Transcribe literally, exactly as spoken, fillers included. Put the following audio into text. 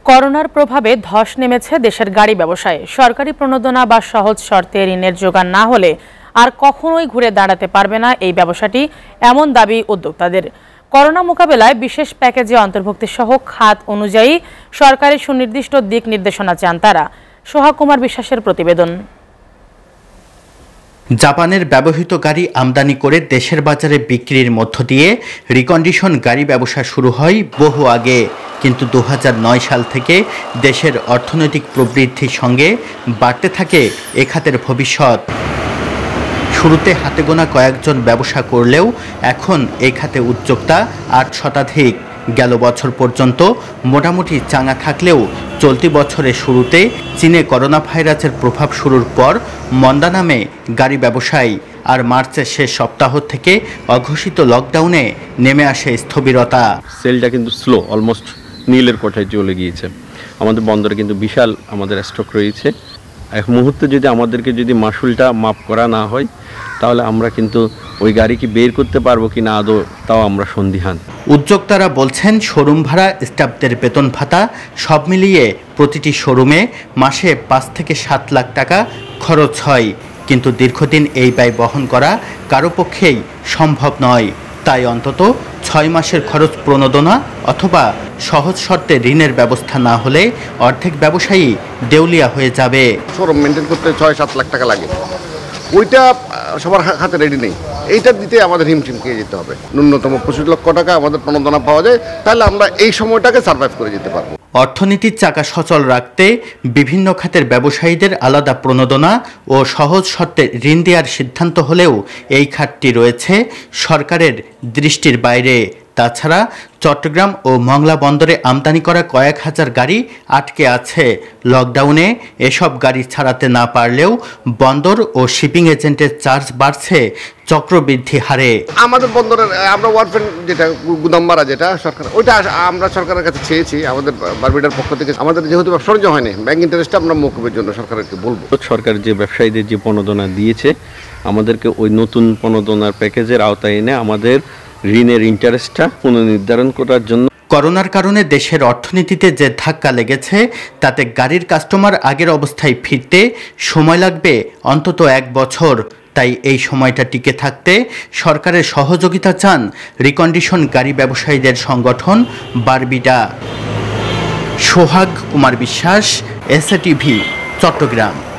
করোনার প্রভাবে ধস নেমেছে দেশের গাড়ি ব্যবসায়। সরকারি প্রণোদনা বা সহজ শর্তে ঋণের যোগান না হলে আর কখনোই ঘুরে দাঁড়াতে পারবে না এই ব্যবসাটি, এমন দাবি উদ্যোক্তাদের। করোনা মোকাবেলায় বিশেষ প্যাকেজে অন্তর্ভুক্তি সহ খাত অনুযায়ী সরকারের সুনির্দিষ্ট দিক নির্দেশনা চান তারা। সোহাগ কুমার বিশ্বাসের প্রতিবেদন। জাপানের ব্যবহৃত গাড়ি আমদানি করে দেশের বাজারে বিক্রির মধ্য দিয়ে রিকন্ডিশন গাড়ি ব্যবসা শুরু হয় বহু আগে, কিন্তু দু হাজার নয় সাল থেকে দেশের অর্থনৈতিক প্রবৃদ্ধির সঙ্গে বাড়তে থাকে এ খাতের ভবিষ্যৎ। শুরুতে হাতে গোনা কয়েকজন ব্যবসা করলেও এখন এই খাতে উদ্যোক্তা আট শতাধিক। গেল বছর পর্যন্ত মোটামুটি চাঙা থাকলেও চলতি বছরের শুরুতে চীনে করোনা ভাইরাসের প্রভাব শুরুর পর মন্দা নামে গাড়ি ব্যবসায়ী, আর মার্চের শেষ সপ্তাহ থেকে অঘোষিত লকডাউনে নেমে আসে স্থবিরতা। সেলটা কিন্তু স্লো, অলমোস্ট নীলের কোঠায় চলে গিয়েছে। আমাদের বন্দরে কিন্তু বিশাল আমাদের স্টক রয়েছে। এক মুহূর্তে যদি আমাদেরকে যদি মাসুলটা মাপ করা না হয় তাহলে আমরা কিন্তু ওই গাড়ি কি বের করতে পারবো কি না আদৌ, তাও আমরা সন্দিহান। উদ্যোক্তারা বলছেন, শোরুম ভাড়া, স্টাফদের বেতন ভাতা সব মিলিয়ে প্রতিটি শোরুমে মাসে পাঁচ থেকে সাত লাখ টাকা খরচ হয়, কিন্তু দীর্ঘদিন এই ব্যয় বহন করা কারো পক্ষেই সম্ভব নয়। তাই অন্তত ছয় মাসের খরচ প্রণোদনা অথবা সহজ শর্তে ঋণের ব্যবস্থা না হলে অর্ধেক ব্যবসায়ী দেউলিয়া হয়ে যাবে। শোরুম মেনটেন করতে ছয় সাত লাখ টাকা লাগে, ওইটা সবার হাতে রেডি নেই। এইটা দিতে আমাদের হিমশিম খেয়ে যেতে হবে। ন্যূনতম পঁচিশ লক্ষ টাকা আমাদের প্রণোদনা পাওয়া যায়, তাহলে আমরা এই সময়টাকে সার্ভাইভ করে যেতে পারবো। অর্থনীতির চাকা সচল রাখতে বিভিন্ন খাতের ব্যবসায়ীদের আলাদা প্রণোদনা ও সহজ শর্তে ঋণ দেওয়ার সিদ্ধান্ত হলেও এই খাতটি রয়েছে সরকারের দৃষ্টির বাইরে। তাছাড়া চট্টগ্রাম ও মংলা বন্দরে আমদানি করা কয়েক হাজার গাড়ি আটকে আছে। লকডাউনে এসব গাড়ি ছাড়াতে না পারলেও বন্দর ও শিপিং এজেন্টের চার্জ বাড়ছে চক্রবৃদ্ধি হারে। আমাদের বন্দরের আমরা ওয়ারফেন যেটা গুদাম ভাড়া যেটা সরকার, ওইটা আমরা সরকারের কাছে চেয়েছি। আমাদের বারবিডার পক্ষ থেকে আমাদের যেহেতু ব্যবসা হয়নি, ব্যাংক ইন্টারেস্টটা আমরা মৌকুবের জন্য সরকারকে বলবো। সরকার যে ব্যবসায়ীদের যে প্রণোদনা দিয়েছে, আমাদেরকে ওই নতুন প্রণোদনার প্যাকেজের আওতায় এনে আমাদের ঋণের ইন্টারেস্টটা পুনর্নির্ধারণ করার জন্য। করোনার কারণে দেশের অর্থনীতিতে যে ধাক্কা লেগেছে তাতে গাড়ির কাস্টমার আগের অবস্থায় ফিরতে সময় লাগবে অন্তত এক বছর। তাই এই সময়টা টিকে থাকতে সরকারের সহযোগিতা চান রিকন্ডিশন গাড়ি ব্যবসায়ীদের সংগঠন বারবিডা। সোহাগ কুমার বিশ্বাস, এসএটিভি, চট্টগ্রাম।